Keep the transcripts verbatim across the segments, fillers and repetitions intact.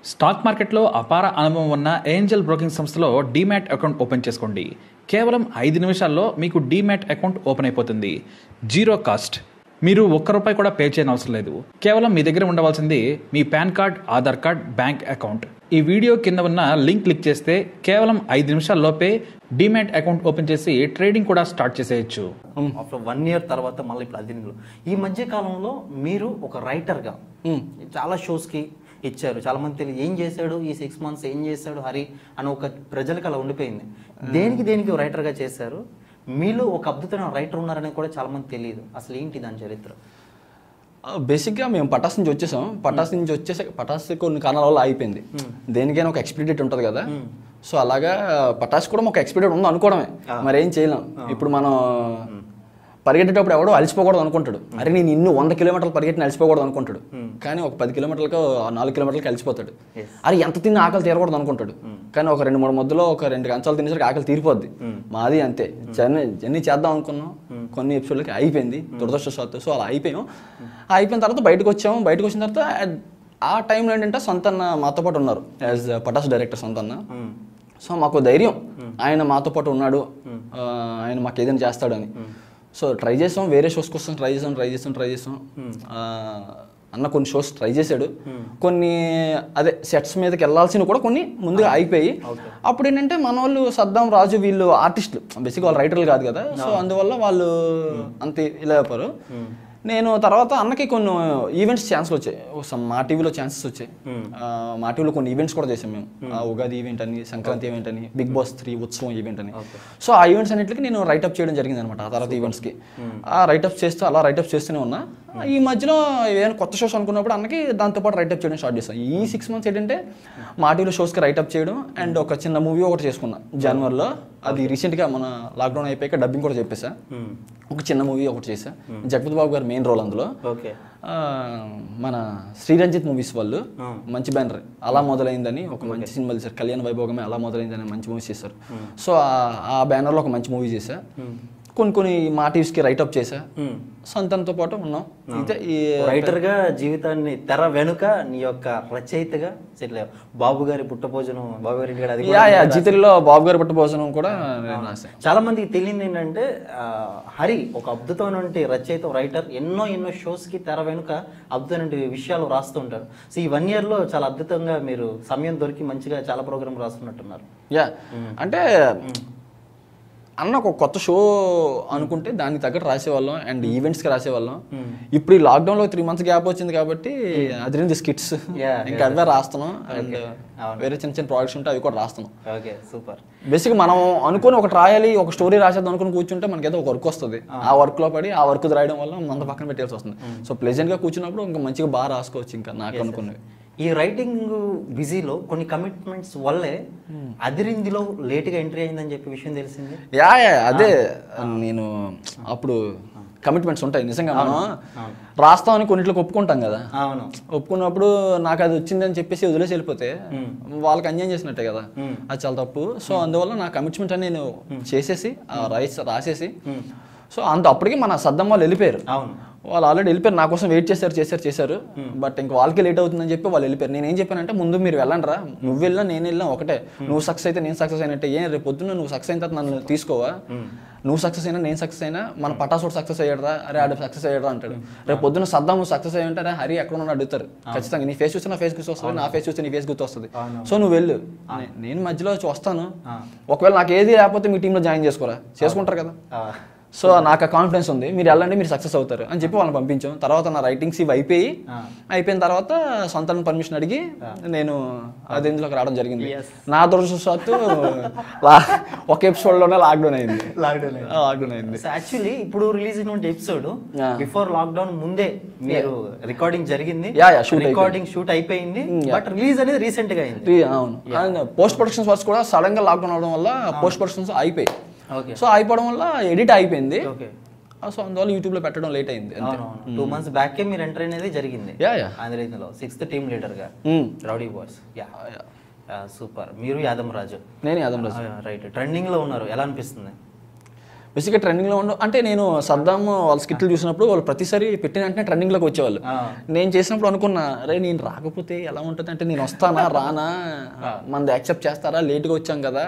Stock మార్కెట్లో అపార అనుభవం ఉన్న ఏంజల్ బ్రోకింగ్ సంస్థలో డీమ్యాట్ అకౌంట్ ఓపెన్ చేసుకోండి. కేవలం ఐదు నిమిషాల్లో మీకు డీమ్యాట్ అకౌంట్ ఓపెన్ అయిపోతుంది. Zero cost. మీరు ఒక్క రూపాయి కూడా పే చేయని అవసరం లేదు. కేవలం మీ దగ్గర ఉండవలసింది మీ PAN card, Aadhaar card, bank account. ఈ వీడియో కింద ఉన్న లింక్ క్లిక్ చేస్తే కేవలం ఐదు నిమిషాల్లోపే డీమ్యాట్ అకౌంట్ ఓపెన్ చేసి ట్రేడింగ్ కూడా స్టార్ట్ చేసేయచ్చు. ఆఫ్టర్ వన్ ఇయర్ తర్వాత మళ్ళీ ఇప్పుడు అది ఈ మధ్య కాలంలో మీరు ఒక రైటర్గా చాలా షోస్కి ఇచ్చారు. చాలా మంది తెలియదు ఏం చేశాడు ఈ సిక్స్ మంత్స్ ఏం చేశాడు హరి అని ఒక ప్రజలకు అలా ఉండిపోయింది. దేనికి దేనికి రైటర్గా చేశారు, మీలో ఒక అద్భుతమైన రైటర్ ఉన్నారని కూడా చాలా మంది తెలియదు. అసలు ఏంటి దాని చరిత్ర? బేసిక్గా మేము పటాస్ నుంచి వచ్చేసాం. పటాస్ నుంచి వచ్చేసా పటాస్ కొన్ని కారణాల వల్ల అయిపోయింది. దేనికైనా ఒక ఎక్స్పైరీ డేట్ ఉంటుంది కదా, సో అలాగా పటాస్ కూడా ఒక ఎక్స్పైరీ డేట్ ఉంది అనుకోవడమే, మరి ఏం చేయలేం. ఇప్పుడు మనం పరిగెట్టేటప్పుడు ఎవడో అలసిపోకూడదు అనుకుంటాడు, అరే నేను ఇన్ని వంద కిలోమీటర్లు పరిగెట్టిన అలసిపోకూడదు అనుకుంటాడు. కానీ ఒక పది కిలోమీటర్లకు నాలుగు కిలోమీటర్లకి అలసిపోతాడు. అరే ఎంత తిన్న ఆకలి తీరకూడదు అనుకుంటాడు, కానీ ఒక రెండు మూడు మధ్యలో ఒక రెండు కంచాలు తినేసరికి ఆకలి తీరిపోద్ది. మాది అంతే. జర్నీ జర్నీ చేద్దాం అనుకున్నాం, కొన్ని ఎపిసోడ్లకి అయిపోయింది దురదృష్టవశాత్తు. సో అలా అయిపోయాం. అయిపోయిన తర్వాత బయటకు వచ్చాము. బయటకు వచ్చిన తర్వాత ఆ టైంలో ఏంటంటే సొంతన్న మాతో పాటు ఉన్నారు యాజ్ పటాస్ డైరెక్టర్ సొంతన్న. సో మాకు ధైర్యం, ఆయన మాతో పాటు ఉన్నాడు, ఆయన మాకు ఏదైనా చేస్తాడని. సో ట్రై చేసాం, వేరే షోస్ కోసం ట్రై చేసాం ట్రై చేసాం ట్రై చేసాం అన్న కొన్ని షోస్ ట్రై చేశాడు. కొన్ని అదే సెట్స్ మీదకి వెళ్ళాల్సినవి కూడా కొన్ని ముందుగా అయిపోయి, అప్పుడు ఏంటంటే మన వాళ్ళు సద్దాం రాజు వీళ్ళు ఆర్టిస్టులు, బేసిక్గా వాళ్ళు రైటర్లు కాదు కదా, సో అందువల్ల వాళ్ళు అంతే ఇలా చెప్పారు. నేను తర్వాత అన్నకి కొన్ని ఈవెంట్స్ ఛాన్స్లు వచ్చాయి, మా టీవీలో ఛాన్సెస్ వచ్చాయి. మా టీవీలో కొన్ని ఈవెంట్స్ కూడా చేసాం మేము, ఉగాది ఈవెంట్ అని, సంక్రాంతి ఈవెంట్ అని, బిగ్ బాస్ త్రీ ఉత్సవం ఈవెంట్ అని. సో ఆ ఈవెంట్స్ అన్నింటికి నేను రైటప్ చేయడం జరిగింది అనమాట. ఆ తర్వాత ఈవెంట్స్కి ఆ రైటప్ చేస్తూ అలా రైటప్ చేస్తూనే ఉన్నా. ఈ మధ్యలో ఏదైనా కొత్త షోస్ అనుకున్నప్పుడు అన్నకి దాంతోపాటు రైటప్ చేయడం స్టార్ట్ చేస్తాను. ఈ సిక్స్ మంత్స్ ఏంటంటే మా టీవీలో షోస్కి రైటప్ చేయడం అండ్ ఒక చిన్న మూవీ ఒకటి చేసుకున్నా జనవరిలో. అది రీసెంట్గా మన లాక్డౌన్ అయిపోయాక డబ్బింగ్ కూడా చెప్పేసా. ఒక చిన్న మూవీ ఒకటి చేశా, జగపతి బాబు గారు మెయిన్ రోల్ అందులో. మన శ్రీరంజిత్ మూవీస్ వాళ్ళు మంచి బ్యానర్ అలా మొదలైందని ఒక మంచి సినిమా చేశారు, కళ్యాణ్ వైభోగమే అలా మొదలైందని మంచి మూవీస్ చేశారు. సో ఆ బ్యానర్లో ఒక మంచి మూవీ చేశా. కొన్ని కొన్ని మా టీవీస్కి రైటప్ చేశా. సొంతంతో పాటు ఉన్నాం. అయితే ఈ రైటర్గా జీవితాన్ని తెర వెనుక నీ యొక్క రచయితగా సెటిల్ అయ్యావు. బాబు గారి పుట్టభోజనం, బాబు గారి జీవితంలో బాబు గారి పుట్టభోజనం కూడా రాశాను. చాలా మందికి తెలియదు ఏంటంటే హరి ఒక అద్భుతమైన రచయిత, రైటర్. ఎన్నో ఎన్నో షోస్కి తెర వెనుక అద్భుతమైన విషయాలు రాస్తూ ఉంటారు. సో ఈ వన్ ఇయర్లో చాలా అద్భుతంగా మీరు సమయం దొరికి మంచిగా చాలా ప్రోగ్రామ్ రాస్తున్నట్టున్నారు. యా అంటే అన్న ఒక కొత్త షో అనుకుంటే దానికి తగ్గట్టు రాసేవాళ్ళం అండ్ ఈవెంట్స్కి రాసేవాళ్ళం. ఇప్పుడు ఈ లాక్డౌన్లో త్రీ మంత్స్ గ్యాప్ వచ్చింది కాబట్టి అదిరింది స్కిట్స్ ఇంకా అవే రాస్తున్నాం అండ్ వేరే చిన్న చిన్న ప్రాజెక్ట్స్ ఉంటే అవి కూడా రాస్తున్నాం. Okay, super. బేసిక్గా మనం అనుకుని ఒకటి రాయాలి, ఒక స్టోరీ రాసేద్దాం అనుకుని కూర్చుంటే మనకైతే ఒక వర్క్ వస్తుంది. ఆ వర్క్లో పడి ఆ వర్క్ రాయడం వల్ల మంద పక్కన పెట్టాల్సి వస్తుంది. సో ప్లెజెంట్గా కూర్చున్నప్పుడు ఇంకా మంచిగా బాగా రాసుకోవచ్చు. ఇంకా నాకు అనుకున్నవి ఈ రైటింగ్ బిజీలో కొన్ని కమిట్మెంట్స్ వల్లే అదిరిందిలో లేట్గా ఎంట్రీ అయిందని చెప్పి విషయం తెలిసింది. యా యా అదే నేను అప్పుడు కమిట్మెంట్స్ ఉంటాయి నిజంగా. మనం రాస్తామని కొన్నిట్లోకి ఒప్పుకుంటాం కదా, ఒప్పుకున్నప్పుడు నాకు అది వచ్చిందని చెప్పేసి వదిలేసి వెళ్ళిపోతే వాళ్ళకి అన్యాయం చేసినట్టే కదా, అది చాలా తప్పు. సో అందువల్ల నా కమిట్మెంట్ అని నేను చేసేసి రైస్ రాసేసి, సో అంత అప్పటికి మన సద్దం వాళ్ళు వెళ్ళిపోయారు. వాళ్ళు ఆల్రెడీ వెళ్ళిపోయారు, నా కోసం వెయిట్ చేశారు చేశారు చేశారు బట్ ఇంకా వాళ్ళకి లేట్ అవుతుందని చెప్పి వాళ్ళు వెళ్ళిపోయారు. నేను ఏం చెప్పానంటే ముందు మీరు వెళ్ళండి రా, నువ్వు వెళ్ళినా నేను వెళ్ళినా ఒకటే, నువ్వు సక్సెస్ అయితే నేను సక్సెస్ అయినట్టే. ఏం రేపు పొద్దున్న నువ్వు సక్సెస్ అయిన తర్వాత నన్ను తీసుకోవా, నువ్వు సక్సెస్ అయినా నేను సక్సెస్ అయినా మన పటాసోడు సక్సెస్ అయ్యాడరా, అరే ఆడ సక్సెస్ అయ్యాడరా అంటాడు. రేపు పొద్దున్న సద్దాం నువ్వు సక్సెస్ అయ్యి ఉంటారా, హరి ఎక్కడ ఉన్నా అడుగుతారు ఖచ్చితంగా. నీ ఫేస్ చూస్తే నా ఫేస్ గుర్తు వస్తుంది, నా ఫేస్ చూస్తే నీ ఫేస్ గుర్తు వస్తుంది. సో నువ్వు వెళ్ళు, నేను మధ్యలో వస్తాను, ఒకవేళ నాకు ఏది లేకపోతే మీ టీంలో జాయిన్ చేసుకోరా, చేసుకుంటారు కదా. సో నాకు కాన్ఫిడెన్స్ ఉంది, మీరు వెళ్ళండి మీరు సక్సెస్ అవుతారు అని చెప్పి వాళ్ళని పంపించాం. తర్వాత నా రైటింగ్స్ ఇవి అయిపోయి అయిపోయిన తర్వాత సొంత పర్మిషన్ అడిగి నేను అది ఇందులోకి రావడం జరిగింది. నా దురదృష్టవశాత్తు ఒక ఎపిసోడ్లోనే లాక్డౌన్ అయింది. లాక్డౌన్ లాక్డౌన్ అయింది యాక్చువల్లీ. ఇప్పుడు రిలీజ్ అయిన ఎపిసోడ్ బిఫోర్ లాక్డౌన్ ముందే మీరు రికార్డింగ్ జరిగింది, రికార్డింగ్ షూట్ అయిపోయింది, బట్ రిలీజ్ అనేది రీసెంట్ గా అయింది. అవును, పోస్ట్ ప్రొడక్షన్స్ వర్క్స్ కూడా సడన్ గా లాక్డౌన్ అవడం వల్ల పోస్ట్ ప్రొడక్షన్స్ అయిపోయి, సో అయిపోవడం వల్ల ఎడిట్ అయిపోయింది. సో అందువల్ల యూట్యూబ్ లో పెట్టడం లేట్ అయింది. టూ మంత్స్ బ్యాక్ మీరు ఎంటర్ అనేది జరిగింది ఆంధ్రలో సిక్స్త్ టీమ్ లీడర్ గా రౌడీ బాయ్స్. సూపర్. మీరు యాదమ్ రాజు, నేను యాదమ్ రాజు. రైట్, ట్రెండింగ్ లో ఉన్నారు, ఎలా అనిపిస్తుంది? బేసిక్గా ట్రెండింగ్లో ఉండు అంటే నేను సద్దాం వాళ్ళ స్కిట్లు చూసినప్పుడు వాళ్ళు ప్రతిసారి పెట్టిన వెంటనే ట్రెండింగ్లోకి వచ్చేవాళ్ళు. నేను చేసినప్పుడు అనుకున్నా అరే నేను రాకపోతే ఎలా ఉంటుంది అంటే నేను వస్తానా రానా, మనది యాక్సెప్ట్ చేస్తారా, లేట్గా వచ్చాం కదా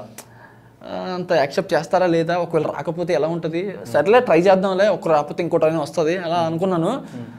అంత యాక్సెప్ట్ చేస్తారా లేదా, ఒకవేళ రాకపోతే ఎలా ఉంటుంది, సరేలే ట్రై చేద్దాంలే, ఒక రాకపోతే ఇంకోటి వస్తుంది అలా అనుకున్నాను.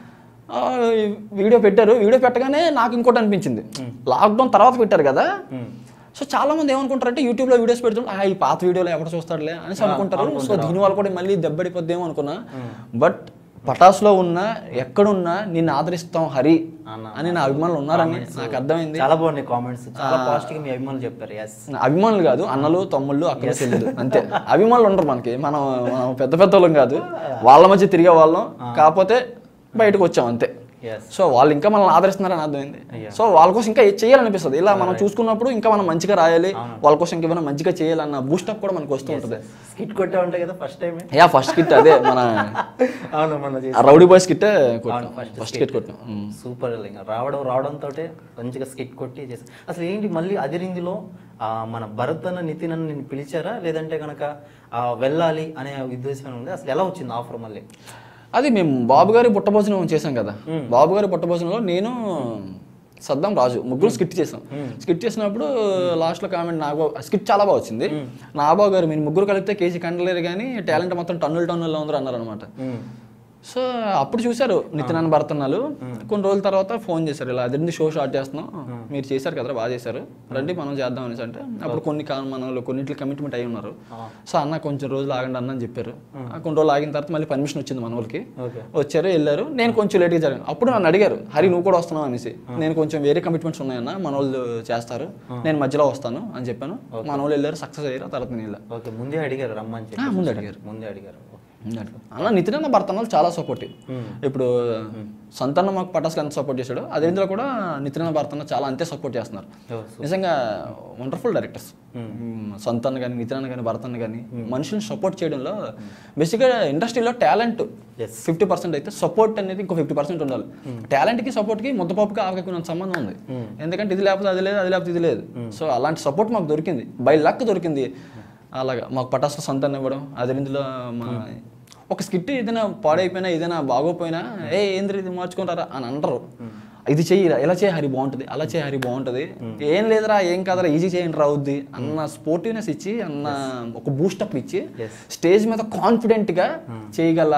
వీడియో పెట్టారు, వీడియో పెట్టగానే నాకు ఇంకోటి అనిపించింది, లాక్డౌన్ తర్వాత పెట్టారు కదా. సో చాలా మంది ఏమనుకుంటారంటే యూట్యూబ్లో వీడియోస్ పెడుతుంటే ఈ పాత వీడియోలో ఎవరు చూస్తాడులే అనేసి అనుకుంటారు. సో దీనివల్ల కూడా మళ్ళీ దెబ్బడిపోద్దేమో అనుకున్నా. బట్ పటాస్లో ఉన్న ఎక్కడున్నా నిన్ను ఆదరిస్తాం హరి అని నా అభిమానులు ఉన్నారని నాకు అర్థమైంది. చాలా బాగున్నాయి కామెంట్స్, చాలా పాజిటివ్ మీ అభిమానులు చెప్పారు. అభిమానులు కాదు, అన్నలు తమ్ముళ్ళు అక్కడ చెల్లెలు అంతే. అభిమానులు ఉండరు మనకి, మనం పెద్ద పెద్ద వాళ్ళం కాదు, వాళ్ళ మధ్య తిరిగే వాళ్ళం, కాకపోతే బయటకు వచ్చాం అంతే. సో వాళ్ళు ఇంకా మనల్ని ఆదరిస్తున్నారని అర్థమైంది. సో వాళ్ళ కోసం ఇంకా చేయాలనిపిస్తుంది. ఇలా మనం చూసుకున్నప్పుడు ఇంకా మనం మంచిగా రాయాలి, వాళ్ళ కోసం ఇంకేమైనా మంచిగా చేయాలన్న బూస్టప్ కూడా మనకు వస్తూ ఉంటుంది. స్కిట్ కొట్టే ఉంటాయి కదా first time. Yeah first skit అదే మన rowdy boy skit first skit కొట్టాం. సూపర్ రావడం రావడంతో మంచిగా స్కిట్ కొట్టి చేస్తాం. అసలు ఏంటి మళ్ళీ అదిరిందిలో మన భరత్ అన్న నితిన్ అన్న నేను పిలిచారా, లేదంటే కనుక వెళ్ళాలి అనే ఉద్దేశం ఉంది? అసలు ఎలా వచ్చింది ఆఫర్ మళ్ళీ? అది మేము బాబు గారి బుట్ట భోజనం చేసాం కదా, బాబు గారి బుట్ట భోజనంలో నేను సద్దాం రాజు ముగ్గురు స్కిట్ చేసాం. స్కిట్ చేసినప్పుడు లాస్ట్లో కామెంట్ నాగబాబు స్కిట్ చాలా బాగా వచ్చింది. నాగబాబు గారు మీరు ముగ్గురు కలిపితే కేజీ కండలేరు కానీ టాలెంట్ మొత్తం టన్నులు టన్నుల్లో ఉందరు అన్నారు అనమాట. సో అప్పుడు చూశారు నితిన్ అన్న భరతన్నాలు. కొన్ని రోజుల తర్వాత ఫోన్ చేశారు, ఇలా అదే షో స్టార్ట్ చేస్తున్నాం, మీరు చేశారు కదా బాగా చేశారు, రండి మనం చేద్దాం అనేసి. అంటే అప్పుడు కొన్ని మనలో కొన్నింటికి కమిట్మెంట్ అయి ఉన్నారు. సో అన్న కొంచెం రోజులు ఆగండి అన్న అని చెప్పారు. కొన్ని రోజులు ఆగిన తర్వాత మళ్ళీ పర్మిషన్ వచ్చింది మన వాళ్ళకి, వచ్చారు వెళ్ళారు. నేను కొంచెం లేట్గా జరిగాను. అప్పుడు నన్ను అడిగారు హరి నువ్వు కూడా వస్తున్నావు అనేసి. నేను కొంచెం వేరే కమిట్మెంట్స్ ఉన్నాయన్న, మన వాళ్ళు చేస్తారు, నేను మధ్యలో వస్తాను అని చెప్పాను. మన వాళ్ళు వెళ్ళారు, సక్సెస్ అయ్యారు. తర్వాత నేను వెళ్ళాను. ముందే అడిగారు రమ్మని, ముందు అడిగారు ముందే అడిగారు అన్న. నితిన్ అన్న భరతన్నాలు చాలా సపోర్టివ్. ఇప్పుడు సంతానం మాకు పటాస్లో ఎంత సపోర్ట్ చేశాడో అదే ఇందులో కూడా నితిన్ అన్న భరతన్న చాలా అంతే సపోర్ట్ చేస్తున్నారు. నిజంగా వండర్ఫుల్ డైరెక్టర్స్ సంతాన్ కానీ నితిన్ అన్న కానీ భరతన్న కానీ మనుషులను సపోర్ట్ చేయడంలో. బేసిక్గా ఇండస్ట్రీలో టాలెంట్ ఫిఫ్టీ పర్సెంట్ అయితే సపోర్ట్ అనేది ఇంకో ఫిఫ్టీ పర్సెంట్ ఉండాలి. టాలెంట్కి సపోర్ట్కి ముద్దపప్పుకి ఆవకాయ సంబంధం ఉంది. ఎందుకంటే ఇది లేకపోతే అది లేదు, అది లేకపోతే ఇది లేదు. సో అలాంటి సపోర్ట్ మాకు దొరికింది, బై లక్ దొరికింది. అలాగా మాకు పటాస్లో సంతాన్ ఇవ్వడం, అదే ఇందులో మా ఒక స్కిట్ ఏదైనా పాడైపోయినా ఏదైనా బాగోపోయినా ఏ ఏంద్ర ఇది మార్చుకుంటారా అని అంటారు. ఇది చెయ్యి ఇలా చేయ హరి బాగుంటుంది, అలా చేయ హరి బాగుంటుంది, ఏం లేదురా ఏం కాదరా ఈజీ చేయండి రావుద్ది అన్న స్పోర్టివ్నెస్ ఇచ్చి, అన్న ఒక బూస్టప్ ఇచ్చి స్టేజ్ మీద కాన్ఫిడెంట్గా చేయగల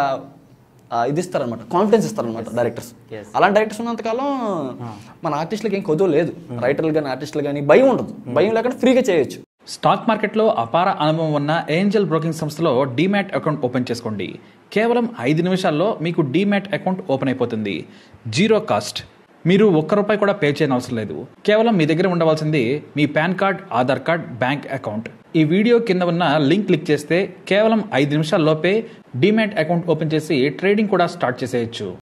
ఇది ఇస్తారనమాట, కాన్ఫిడెన్స్ ఇస్తారనమాట డైరెక్టర్స్. అలాంటి డైరెక్టర్స్ ఉన్నంతకాలం మన ఆర్టిస్టులకి ఏం కొద్దు లేదు, రైటర్లు కానీ ఆర్టిస్టులు కానీ భయం ఉండదు. భయం లేకుండా ఫ్రీగా చేయొచ్చు. స్టాక్ మార్కెట్లో అపార అనుభవం ఉన్న ఏంజల్ బ్రోకింగ్ సంస్థలో డీమ్యాట్ అకౌంట్ ఓపెన్ చేసుకోండి. కేవలం ఐదు నిమిషాల్లో మీకు డీమ్యాట్ అకౌంట్ ఓపెన్ అయిపోతుంది. Zero cost. మీరు ఒక్క రూపాయి కూడా పే చేయని అవసరం లేదు. కేవలం మీ దగ్గర ఉండవలసింది మీ PAN card, Aadhaar card, bank account. ఈ వీడియో కింద ఉన్న లింక్ క్లిక్ చేస్తే కేవలం ఐదు నిమిషాల్లోపే డీమ్యాట్ అకౌంట్ ఓపెన్ చేసి ట్రేడింగ్ కూడా స్టార్ట్ చేసేయచ్చు.